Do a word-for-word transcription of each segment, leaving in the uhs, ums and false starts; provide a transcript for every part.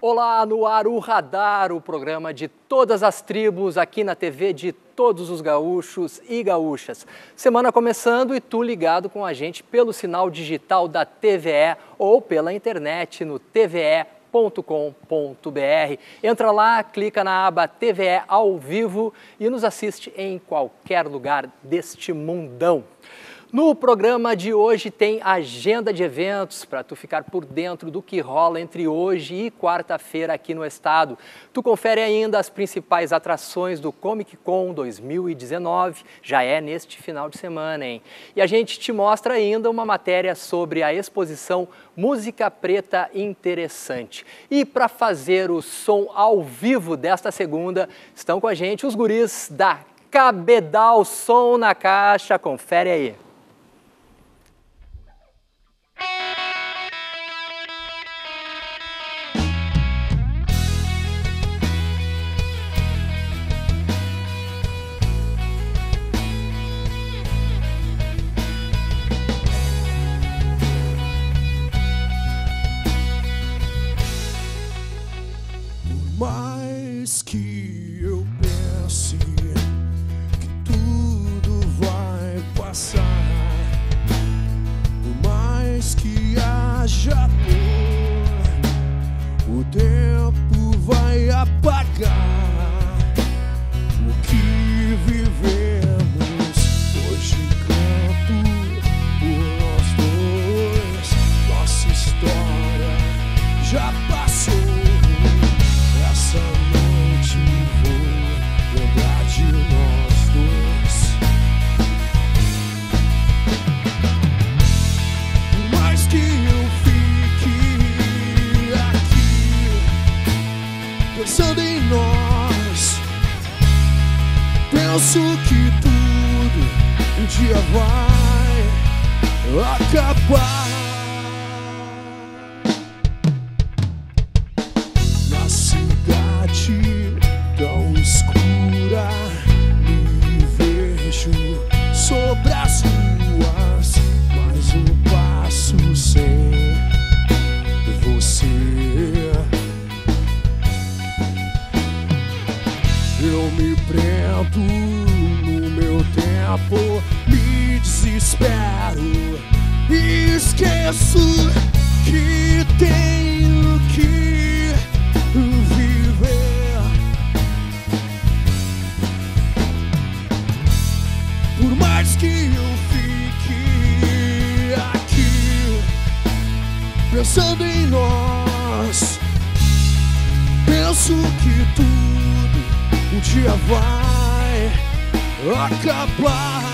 Olá, no ar o Radar, o programa de todas as tribos aqui na T V de todos os gaúchos e gaúchas. Semana começando e tu ligado com a gente pelo sinal digital da T V E ou pela internet no t v e ponto com ponto b r. Entra lá, clica na aba T V E ao vivo e nos assiste em qualquer lugar deste mundão. No programa de hoje tem agenda de eventos para tu ficar por dentro do que rola entre hoje e quarta-feira aqui no estado. Tu confere ainda as principais atrações do Comic Con dois mil e dezenove, já é neste final de semana, hein? E a gente te mostra ainda uma matéria sobre a exposição Música Preta Interessante. E para fazer o som ao vivo desta segunda, estão com a gente os guris da Cabedal Som na Caixa. Confere aí. Mais que eu pense que tudo vai passar, por mais que haja dor, o tempo vai apagar o que vivemos. Hoje canto por nós dois, nossa história já passou. Essa noite vou lembrar de nós dois. Por mais que eu fique aqui pensando em nós, penso que tudo um dia vai acabar. Tão escura, me vejo sobre as ruas, mais um passo sem você. Eu me prendo no meu tempo, me desespero e esqueço que tenho que viver. Por mais que eu fique aqui pensando em nós, penso que tudo um dia vai acabar.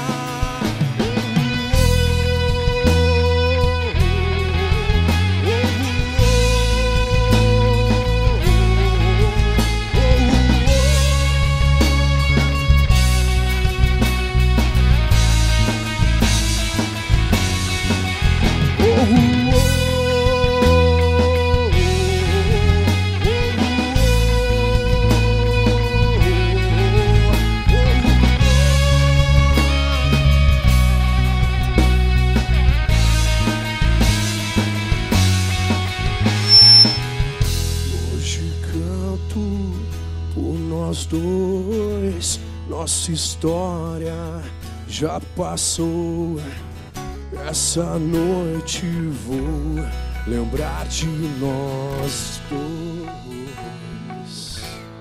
Dois, nossa história já passou. Essa noite vou lembrar de nós dois.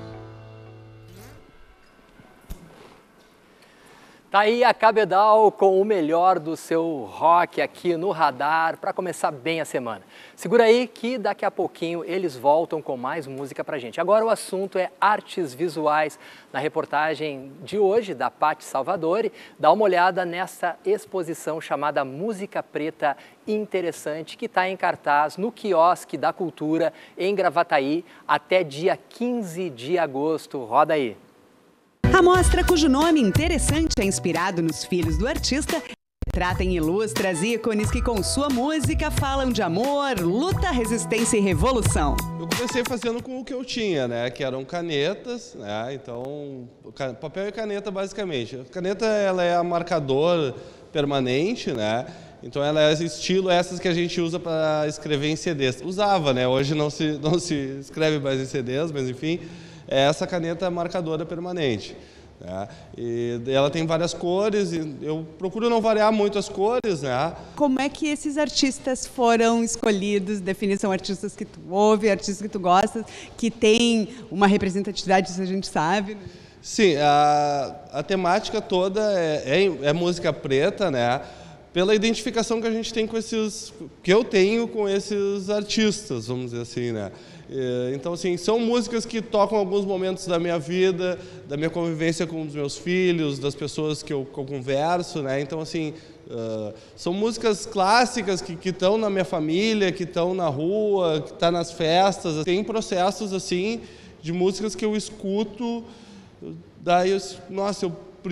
Tá aí a Cabedal com o melhor do seu rock aqui no Radar para começar bem a semana. Segura aí que daqui a pouquinho eles voltam com mais música pra gente. Agora o assunto é artes visuais. Na reportagem de hoje da Paty Salvadori, dá uma olhada nessa exposição chamada Música Preta Interessante, que está em cartaz no Quiosque da Cultura em Gravataí até dia quinze de agosto. Roda aí. A mostra, cujo nome interessante é inspirado nos filhos do artista, retrata em ilustras ícones que com sua música falam de amor, luta, resistência e revolução. Eu comecei fazendo com o que eu tinha, né? Que eram canetas, né? Então, papel e caneta basicamente. A caneta ela é a marcador permanente, né? Então ela é estilo essas que a gente usa para escrever em C Ds. Usava, né? Hoje não se, não se escreve mais em C Ds, mas enfim, é essa caneta marcadora permanente. Né? E ela tem várias cores e eu procuro não variar muito as cores, né? Como é que esses artistas foram escolhidos? Definir, são artistas que tu ouve, artistas que tu gostas, que tem uma representatividade, isso a gente sabe. Sim, a, a temática toda é, é, é música preta, né? Pela identificação que a gente tem com esses, que eu tenho com esses artistas, vamos dizer assim, né? Então, assim, são músicas que tocam alguns momentos da minha vida, da minha convivência com os meus filhos, das pessoas que eu, que eu converso, né? Então, assim, uh, são músicas clássicas que estão na minha família, que estão na rua, que estão nas festas. Tem processos, assim, de músicas que eu escuto, daí, eu, nossa, eu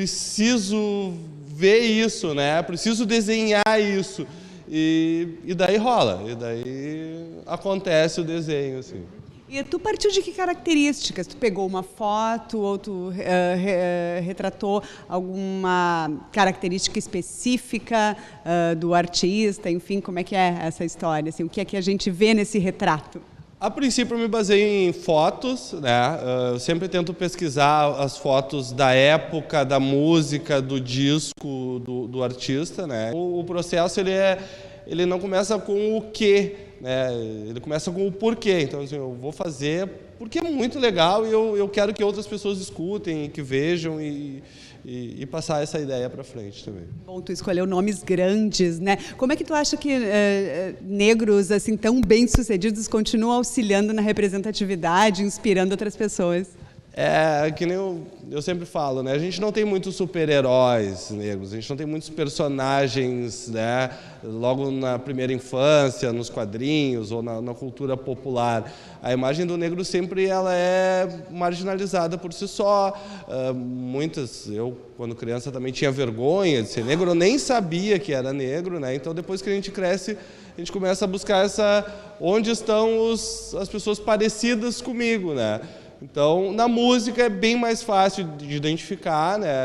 preciso ver isso, né? Preciso desenhar isso. E, e daí rola, e daí acontece o desenho, assim. E tu partiu de que características? Tu pegou uma foto ou tu uh, re, retratou alguma característica específica uh, do artista? Enfim, como é que é essa história? Assim, o que é que a gente vê nesse retrato? A princípio, eu me baseei em fotos, né? Eu sempre tento pesquisar as fotos da época, da música, do disco, do, do artista, né? O, o processo, ele, é, ele não começa com o quê, né? Ele começa com o porquê. Então, assim, eu vou fazer porque é muito legal e eu, eu quero que outras pessoas escutem, que vejam e... E, e passar essa ideia para frente também. Bom, tu escolheu nomes grandes, né? Como é que tu acha que uh, negros assim tão bem-sucedidos continuam auxiliando na representatividade, inspirando outras pessoas? É, que nem eu, eu sempre falo, né? A gente não tem muitos super-heróis negros, a gente não tem muitos personagens, né? Logo na primeira infância, nos quadrinhos ou na, na cultura popular. A imagem do negro sempre ela é marginalizada por si só. Uh, muitas, eu quando criança também tinha vergonha de ser negro, eu nem sabia que era negro, né? Então depois que a gente cresce, a gente começa a buscar essa, onde estão os, as pessoas parecidas comigo, né? Então, na música é bem mais fácil de identificar, né?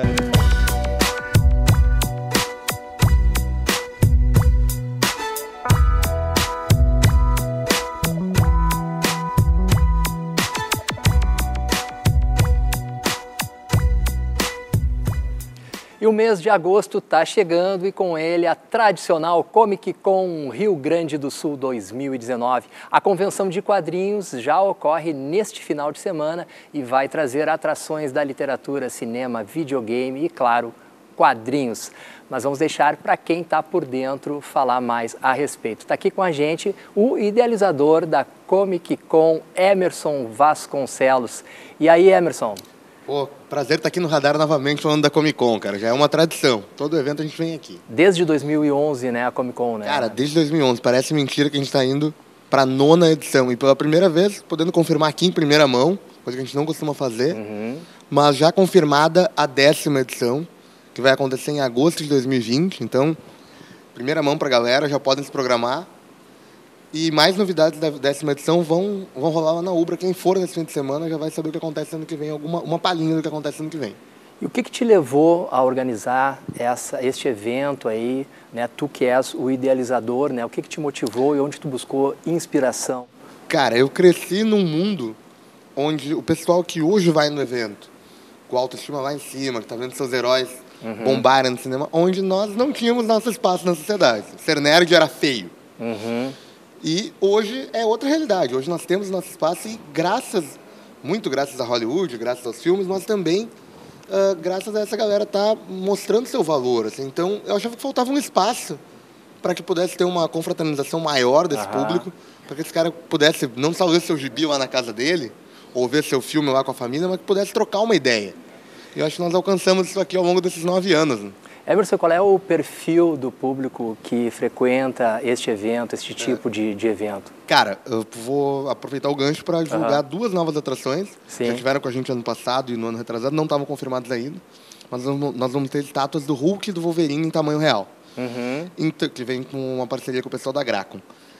E o mês de agosto está chegando e com ele a tradicional Comic Con Rio Grande do Sul dois mil e dezenove. A convenção de quadrinhos já ocorre neste final de semana e vai trazer atrações da literatura, cinema, videogame e, claro, quadrinhos. Mas vamos deixar para quem está por dentro falar mais a respeito. Está aqui com a gente o idealizador da Comic Con, Emerson Vasconcelos. E aí, Emerson? Pô, prazer estar aqui no Radar novamente falando da Comic Con, cara. Já é uma tradição. Todo evento a gente vem aqui. Desde dois mil e onze, né, a Comic Con, né? Cara, desde dois mil e onze. Parece mentira que a gente está indo para a nona edição. E pela primeira vez, podendo confirmar aqui em primeira mão, coisa que a gente não costuma fazer, uhum. mas já confirmada a décima edição, que vai acontecer em agosto de dois mil e vinte. Então, primeira mão para a galera, já podem se programar. E mais novidades da décima edição vão, vão rolar lá na Ubra. Quem for nesse fim de semana já vai saber o que acontece ano que vem, alguma, uma palhinha do que acontece ano que vem. E o que, que te levou a organizar essa, este evento aí, né? Tu que és o idealizador, né? O que, que te motivou e onde tu buscou inspiração? Cara, eu cresci num mundo onde o pessoal que hoje vai no evento, com a autoestima lá em cima, que tá vendo seus heróis uhum. bombarem no cinema, onde nós não tínhamos nosso espaço na sociedade. Ser nerd era feio. Uhum. E hoje é outra realidade. Hoje nós temos nosso espaço e graças, muito graças a Hollywood, graças aos filmes, nós também, uh, graças a essa galera, tá mostrando seu valor. Assim. Então, eu achava que faltava um espaço para que pudesse ter uma confraternização maior desse Aham. público, para que esse cara pudesse não só ver seu gibi lá na casa dele, ou ver seu filme lá com a família, mas que pudesse trocar uma ideia. E eu acho que nós alcançamos isso aqui ao longo desses nove anos. Né? Emerson, qual é o perfil do público que frequenta este evento, este tipo é. de, de evento? Cara, eu vou aproveitar o gancho para divulgar uhum. duas novas atrações Sim. que já tiveram com a gente ano passado e no ano retrasado, não estavam confirmadas ainda, mas nós vamos ter estátuas do Hulk e do Wolverine em tamanho real, uhum. que vem com uma parceria com o pessoal da Gracon.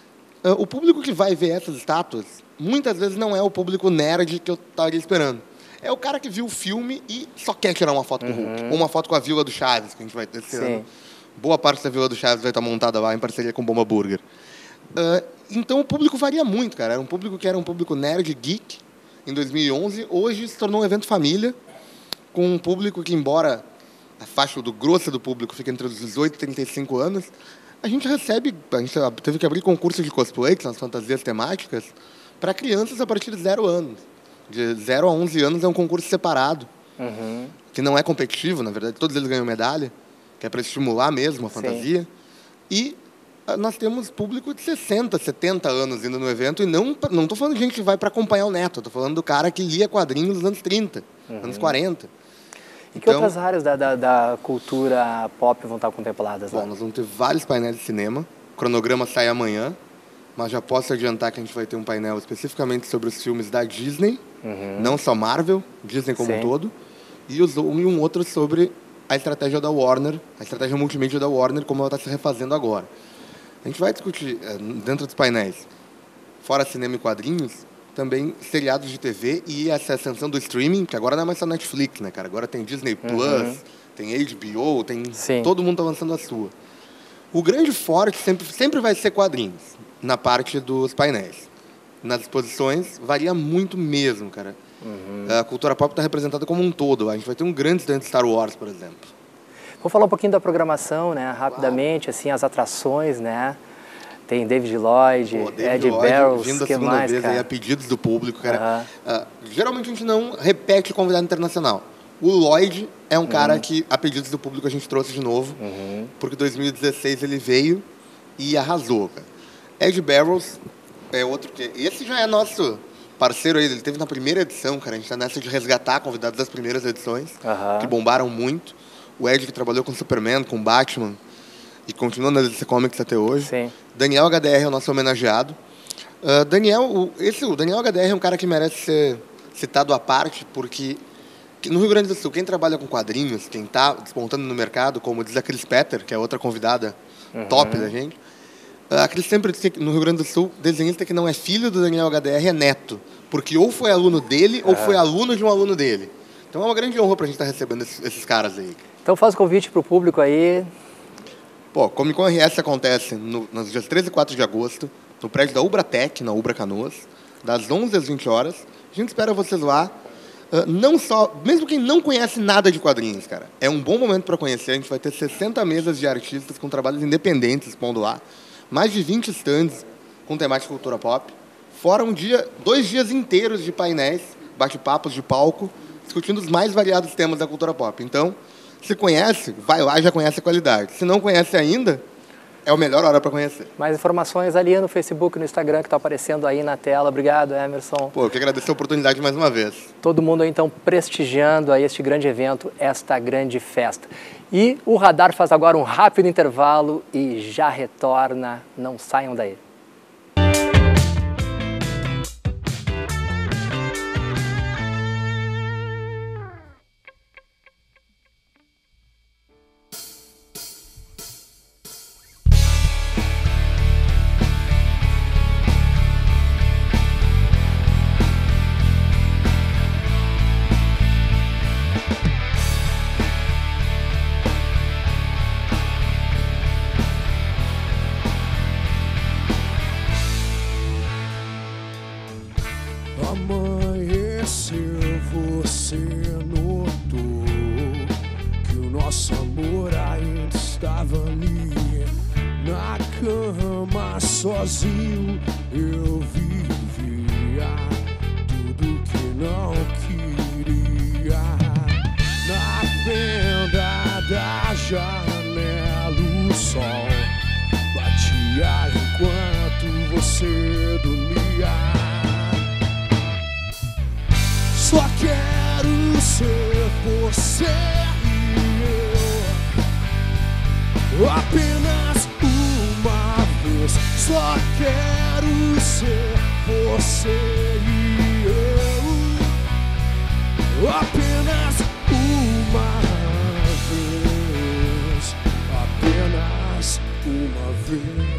O público que vai ver essas estátuas, muitas vezes não é o público nerd que eu estaria esperando. É o cara que viu o filme e só quer tirar uma foto com o Hulk. Ou uma foto com a Vila do Chaves, que a gente vai ter esse ano. boa parte da Vila do Chaves vai estar montada lá em parceria com Bomba Burger. Uh, então o público varia muito, cara. Era um público que era um público nerd, geek, em dois mil e onze. Hoje se tornou um evento família, com um público que, embora a faixa do grosso do público fique entre os dezoito e trinta e cinco anos, a gente recebe, a gente teve que abrir concursos de cosplay, que são as fantasias temáticas, para crianças a partir de zero anos. De zero a onze anos é um concurso separado, uhum. que não é competitivo, na verdade, todos eles ganham medalha, que é para estimular mesmo a fantasia. Sim. E nós temos público de sessenta, setenta anos indo no evento, e não não estou falando de gente que vai para acompanhar o neto, estou falando do cara que lia quadrinhos nos anos trinta, uhum. anos quarenta. E que então, outras áreas da, da, da cultura pop vão estar contempladas lá? Bom, nós vamos ter vários painéis de cinema. O cronograma sai amanhã, mas já posso adiantar que a gente vai ter um painel especificamente sobre os filmes da Disney, uhum. não só Marvel, Disney como Sim. um todo, e, os, e um outro sobre a estratégia da Warner, a estratégia multimídia da Warner, como ela está se refazendo agora. A gente vai discutir, dentro dos painéis, fora cinema e quadrinhos, também seriados de T V e essa ascensão do streaming, que agora não é mais só Netflix, né, cara? Agora tem Disney Plus, uhum. tem H B O, tem Sim. todo mundo tá lançando a sua. O grande forte sempre, sempre vai ser quadrinhos, na parte dos painéis. Nas exposições, varia muito mesmo, cara. Uhum. A cultura pop está representada como um todo. A gente vai ter um grande stand de Star Wars, por exemplo. Vou falar um pouquinho da programação, né, rapidamente, assim, as atrações, né? Tem David Lloyd, Pô, David Ed Barrows, vindo a que segunda mais, vez aí, a pedidos do público, cara. Uh-huh. Uh, geralmente a gente não repete convidado internacional. O Lloyd é um uhum. cara que, a pedidos do público, a gente trouxe de novo, uhum. porque em dois mil e dezesseis ele veio e arrasou, cara. Ed Barrows é outro que... Esse já é nosso parceiro aí, ele teve na primeira edição, cara. A gente tá nessa de resgatar convidados das primeiras edições, uhum. que bombaram muito. O Ed, que trabalhou com Superman, com Batman, e continua na D C Comics até hoje. Sim. Daniel H D R é o nosso homenageado. Uh, Daniel, o, esse, o Daniel H D R é um cara que merece ser citado à parte, porque no Rio Grande do Sul, quem trabalha com quadrinhos, quem está despontando no mercado, como diz a Cris Petter, que é outra convidada uhum. top da gente, uh, a Cris sempre diz que no Rio Grande do Sul, desenhista que não é filho do Daniel H D R é neto, porque ou foi aluno dele uhum. ou foi aluno de um aluno dele. Então é uma grande honra para a gente estar tá recebendo esses, esses caras aí. Então faz o convite para o público aí. Pô, Comic Con R S acontece no, nos dias treze e quatro de agosto, no prédio da Ubratec, na Ubra Canoas, das onze às vinte horas. A gente espera vocês lá. Uh, não só, mesmo quem não conhece nada de quadrinhos, cara, é um bom momento para conhecer. A gente vai ter sessenta mesas de artistas com trabalhos independentes expondo lá, mais de vinte stands com temática cultura pop, fora um dia, dois dias inteiros de painéis, bate-papos de palco, discutindo os mais variados temas da cultura pop. Então, se conhece, vai lá e já conhece a qualidade. Se não conhece ainda, é a melhor hora para conhecer. Mais informações ali no Facebook, no Instagram, que está aparecendo aí na tela. Obrigado, Emerson. Pô, eu que agradeço a oportunidade mais uma vez. Todo mundo aí, então, prestigiando aí este grande evento, esta grande festa. E o Radar faz agora um rápido intervalo e já retorna. Não saiam daí. Amanheceu, você notou que o nosso amor ainda estava ali. Na cama sozinho eu vivia tudo que não queria. Na fenda da janela o sol batia enquanto você dormia. Só quero ser você e eu, apenas uma vez. Só quero ser você e eu, apenas uma vez. Apenas uma vez.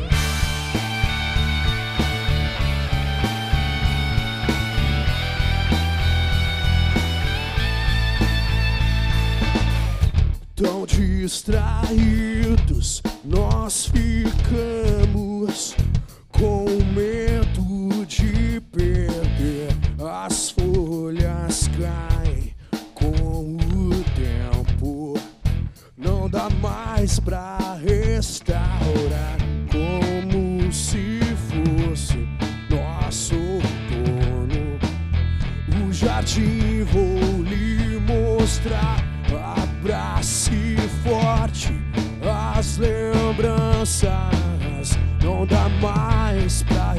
Don't you distraídos nós ficamos com medo de perder. As folhas caem com o tempo, não dá mais pra restaurar, como se fosse nosso outono. O jardim vou lhe mostrar, abrace forte as lembranças, não dá mais pra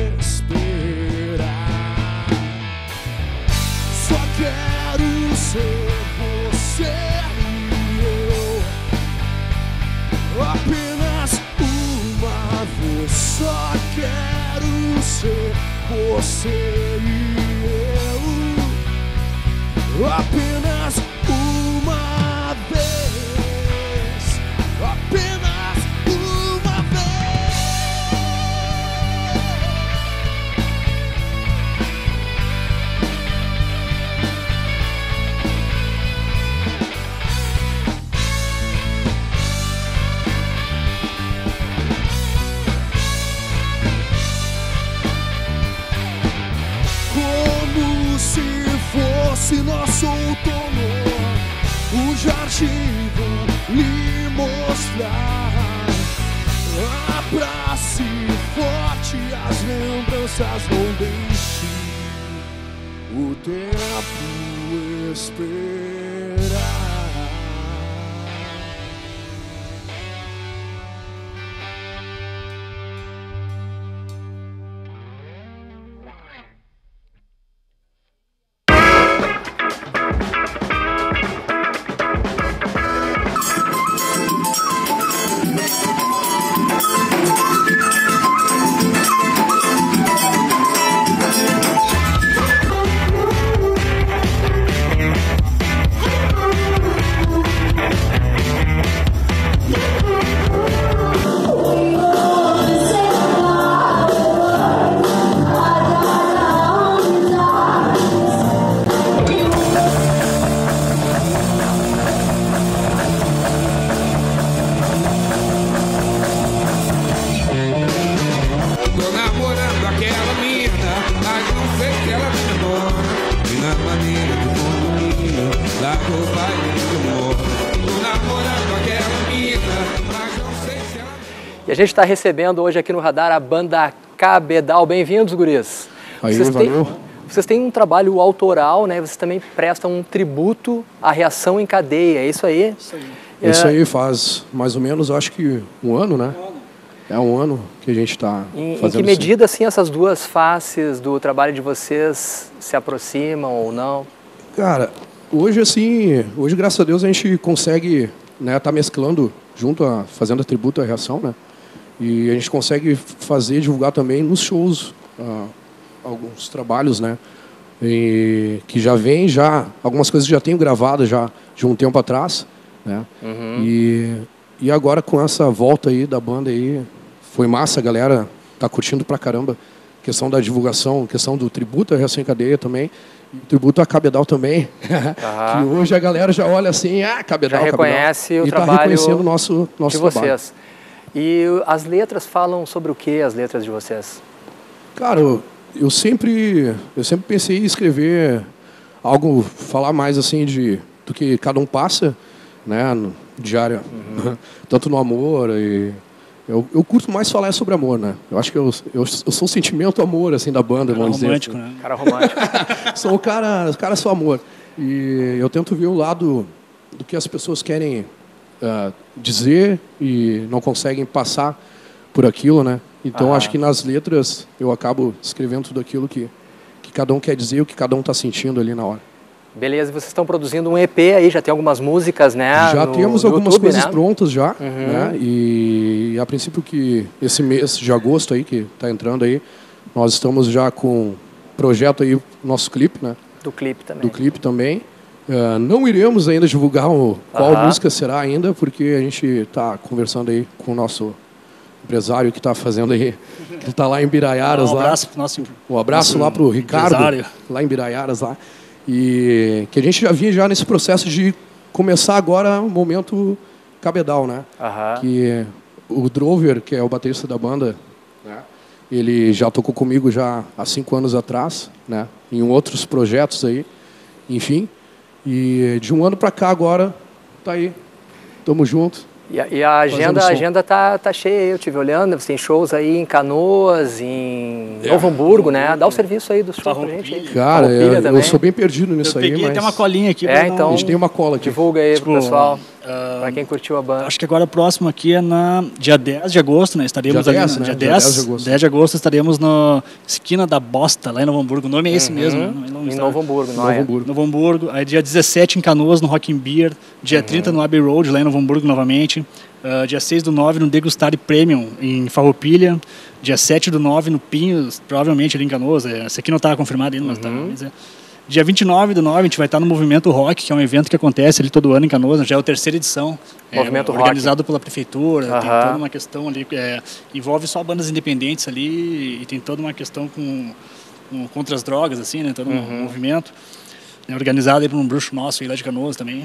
respirar. Só quero ser você e eu, apenas uma vez. Só quero ser você e eu, apenas uma vez, apenas uma como se fosse nosso outono. O jardim vou lhe mostrar, abrace forte as lembranças, não deixe o tempo esperar. E a gente está recebendo hoje aqui no Radar a banda Cabedal. Bem-vindos, guris. Aí, vocês, valeu. têm, vocês têm um trabalho autoral, né? Vocês também prestam um tributo à Reação em Cadeia, é isso aí? Isso aí. É... Isso aí faz mais ou menos, acho que um ano, né? É um ano que a gente está fazendo. Em que medida, assim, essas duas faces do trabalho de vocês se aproximam ou não? Cara, hoje, assim, hoje, graças a Deus, a gente consegue, né, tá mesclando junto, a, fazendo a tributo à Reação, né? E a gente consegue fazer, divulgar também nos shows uh, alguns trabalhos, né? E, que já vem, já algumas coisas que já tenho gravado já de um tempo atrás, né? Uhum. E, e agora com essa volta aí da banda aí, foi massa, a galera tá curtindo pra caramba. Questão da divulgação, questão do tributo à Reação em Cadeia também. E o tributo a Cabedal também. Que hoje a galera já olha assim, ah, Cabedal, já reconhece Cabedal. o e trabalho tá reconhecendo o nosso, nosso de trabalho. vocês. E as letras falam sobre o que, as letras de vocês? Cara, eu, eu sempre eu sempre pensei em escrever algo, falar mais assim de do que cada um passa, né, no diário, uhum. Tanto no amor e eu, eu curto mais falar sobre amor, né? Eu acho que eu, eu, eu sou o sentimento amor assim da banda, cara vamos romântico, dizer. Né? Cara romântico. Sou o cara, o cara sou amor. E eu tento ver o lado do que as pessoas querem uh, dizer e não conseguem passar por aquilo, né? Então, ah. acho que nas letras eu acabo escrevendo tudo aquilo que, que cada um quer dizer, o que cada um está sentindo ali na hora. Beleza, e vocês estão produzindo um E P aí, já tem algumas músicas, né? Já no, temos no algumas YouTube, coisas né? prontas já, uhum. né? E a princípio que esse mês de agosto aí, que está entrando aí, nós estamos já com projeto aí, nosso clipe, né? Do clipe também. Do clipe também. Uh, não iremos ainda divulgar o, qual uhum. música será ainda, porque a gente está conversando aí com o nosso empresário que está fazendo aí, que está lá em Biraiaras. Um lá. abraço para o nosso Um abraço nosso lá para o Ricardo, empresário. lá em Biraiaras. Lá. E que a gente já vinha já nesse processo de começar agora um momento Cabedal, né? Aham. Que o Drover, que é o baterista da banda, né? Ele já tocou comigo já há cinco anos atrás, né? Em outros projetos aí, enfim. E de um ano para cá agora, tá aí, tamo junto. E a, e a agenda, a agenda tá, tá cheia, eu estive olhando, você tem shows aí em Canoas, em é. Novo Hamburgo, né? Dá o serviço aí dos shows pra gente aí. Cara, eu, eu sou bem perdido nisso eu aí, peguei mas... até uma colinha aqui. É, então, a gente tem uma cola aqui. Divulga aí tipo, pro pessoal, uh, pra quem curtiu a banda. Acho que agora o próximo aqui é na dia dez de agosto, né? Estaremos dia ali dez, no né? dia dia dez, dez de agosto. dez de agosto estaremos na Esquina da Bosta, lá em Novo Hamburgo. O nome é esse Uhum. mesmo, né? Não, em Novo Hamburgo, não Novo é? Hamburgo. Novo Hamburgo. Aí dia dezessete em Canoas, no Rock and Beer. Dia uhum. trinta no Abbey Road, lá em Novo Hamburgo novamente. Uh, dia seis do nove no Degustare Premium, em Farroupilha. Dia sete do nove no Pinhos, provavelmente ali em Canoas. Esse aqui não estava confirmado ainda, mas uhum. tá, mas é. Dia vinte e nove do nove a gente vai estar no Movimento Rock, que é um evento que acontece ali todo ano em Canoas, já é a terceira edição. Movimento é, Rock. Organizado pela prefeitura, uhum. tem toda uma questão ali, é, envolve só bandas independentes ali e tem toda uma questão com, com contra as drogas, assim, né, todo um uhum. movimento. É organizado aí por um bruxo nosso aí lá de Canoas também,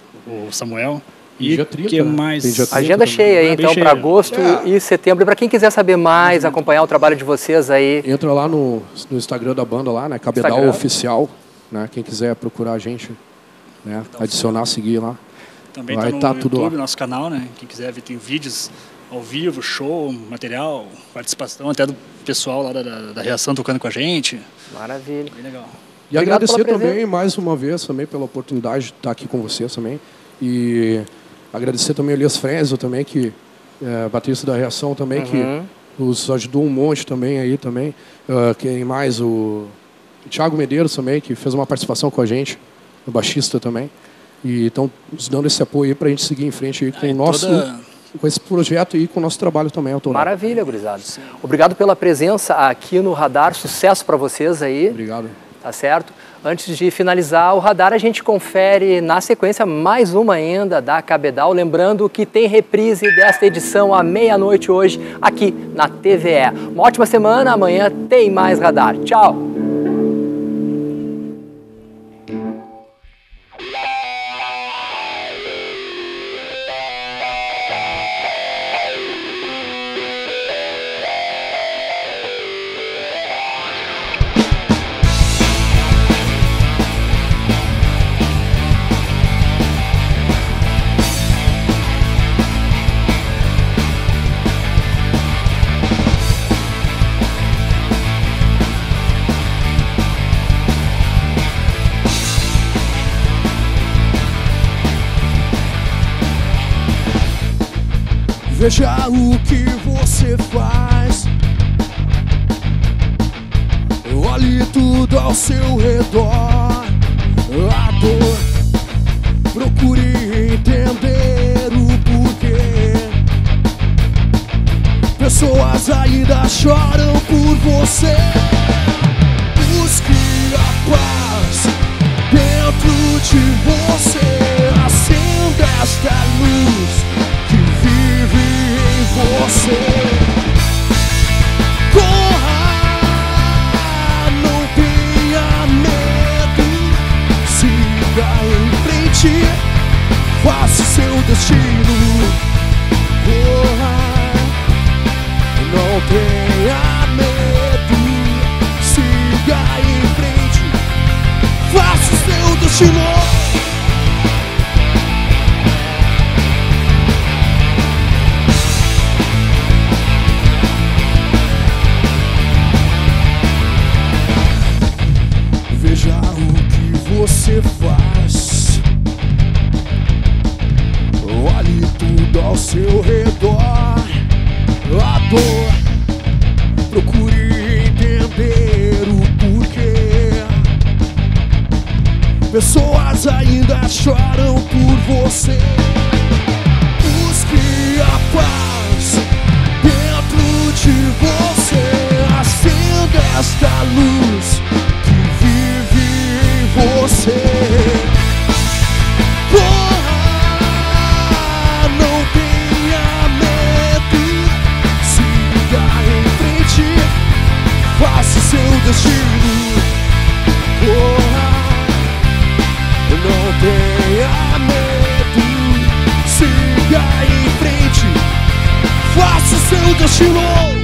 o Samuel. E dia trinta, que mais? Dia trinta agenda também. cheia aí, Ah, então, para agosto é. e setembro. E para quem quiser saber mais, acompanhar o trabalho de vocês aí... Entra lá no, no Instagram da banda, lá, né? Cabedal Instagram. Oficial. Né? Quem quiser procurar a gente, né? adicionar, seguir lá. Também vai tá no tá YouTube, tudo lá. nosso canal, né? Quem quiser ver, tem vídeos ao vivo, show, material, participação até do pessoal lá da, da, da Reação tocando com a gente. Maravilha. Bem legal. E Obrigado agradecer pela também, presença. mais uma vez, também pela oportunidade de estar aqui com vocês também. E agradecer também o Elias Frenzel também, que é baterista da Reação também, Uhum. que nos ajudou um monte também aí também. Uh, quem mais? O Thiago Medeiros também, que fez uma participação com a gente, o baixista também. E estão nos dando esse apoio aí para a gente seguir em frente aí com Ah, o nosso... toda... com esse projeto e com o nosso trabalho também, autoral. Maravilha, gurizada. Obrigado pela presença aqui no Radar. Sucesso para vocês aí. Obrigado. Tá certo? Antes de finalizar o Radar, a gente confere na sequência mais uma ainda da Cabedal. Lembrando que tem reprise desta edição à meia-noite hoje aqui na T V E. Uma ótima semana. Amanhã tem mais Radar. Tchau! Veja o que você faz. Olhe tudo ao seu redor. A dor, procure entender o porquê. Pessoas ainda choram por você. Busque a paz dentro de você. Acenda esta luz que vive em você. Corra, não tenha medo. Siga em frente, faça seu destino. Corra, não tenha medo. Siga em frente, faça seu destino. Veja o que você faz. Olhe tudo ao seu redor. A dor, procure entender o porquê. Pessoas ainda choram por você. Busque a paz dentro de você. Acenda esta luz que vive em você. Corra, não tenha medo. Siga em frente, faça seu destino. Corra, não tenha medo. Siga vai em frente, faça o seu destino.